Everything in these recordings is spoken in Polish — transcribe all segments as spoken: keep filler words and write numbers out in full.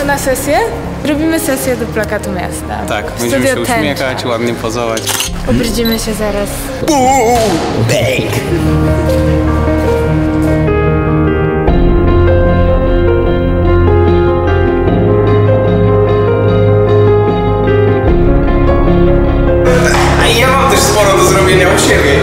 na sesję? Robimy sesję do plakatu miasta. Tak, będziemy się uśmiechać, ładnie pozować. Obrudzimy się zaraz. Bang! A ja mam też sporo do zrobienia u siebie.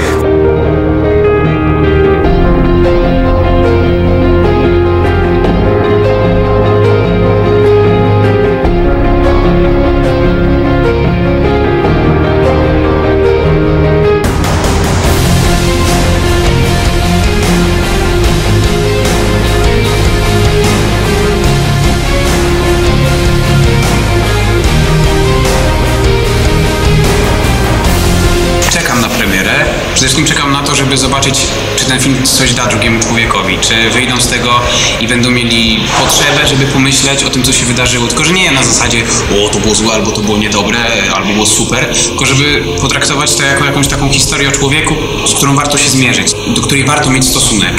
Czekam na premierę. Przede wszystkim czekam na to, żeby zobaczyć, czy ten film coś da drugiemu człowiekowi. Czy wyjdą z tego i będą mieli potrzebę, żeby pomyśleć o tym, co się wydarzyło. Tylko, że nie na zasadzie, o, to było złe, albo to było niedobre, albo było super. Tylko, żeby potraktować to jako jakąś taką historię o człowieku, z którą warto się zmierzyć, do której warto mieć stosunek.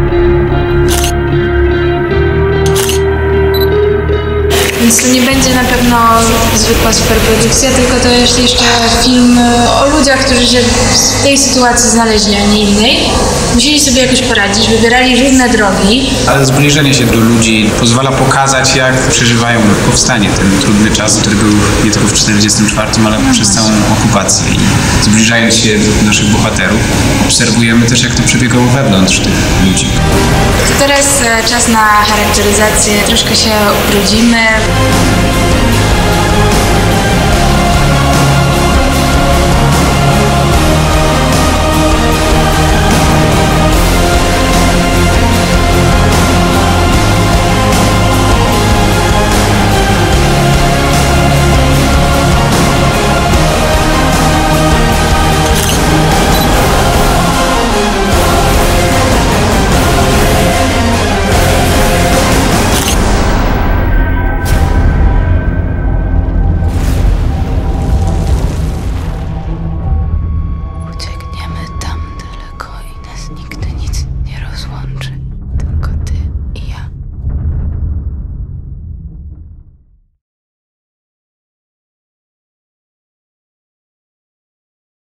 Więc to nie będzie na pewno zwykła superprodukcja, tylko to jest jeszcze film o ludziach, którzy się w tej sytuacji znaleźli, a nie innej. Musieli sobie jakoś poradzić, wybierali różne drogi. Ale zbliżenie się do ludzi pozwala pokazać, jak przeżywają powstanie, ten trudny czas, który był nie tylko w czterdziestym czwartym, ale przez całą okupację. I zbliżając się do naszych bohaterów, obserwujemy też, jak to przebiegało wewnątrz tych ludzi. To teraz czas na charakteryzację, troszkę się ubrudzimy. Uciekniemy tam daleko i nas nigdy nic nie rozłączy.